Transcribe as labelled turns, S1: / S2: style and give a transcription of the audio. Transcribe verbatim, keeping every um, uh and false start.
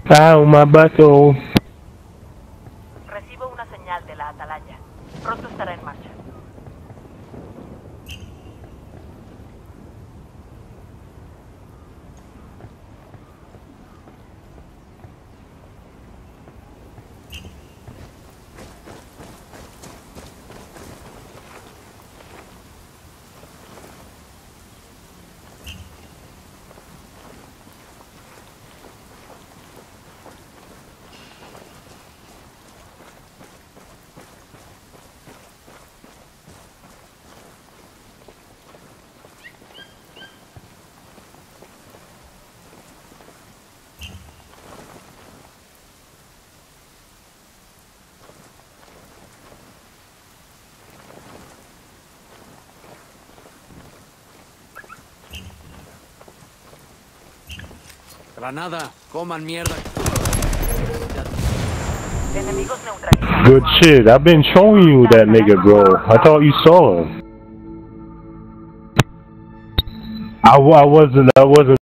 S1: Ow, my butthole.
S2: Recibo una señal de la atalaya. Pronto estará en marcha.
S3: Granada, coman mierda.
S2: Enemigos neutralizados.
S1: Good shit. I've been showing you that nigga, bro. I thought you saw him. I, I wasn't. I wasn't.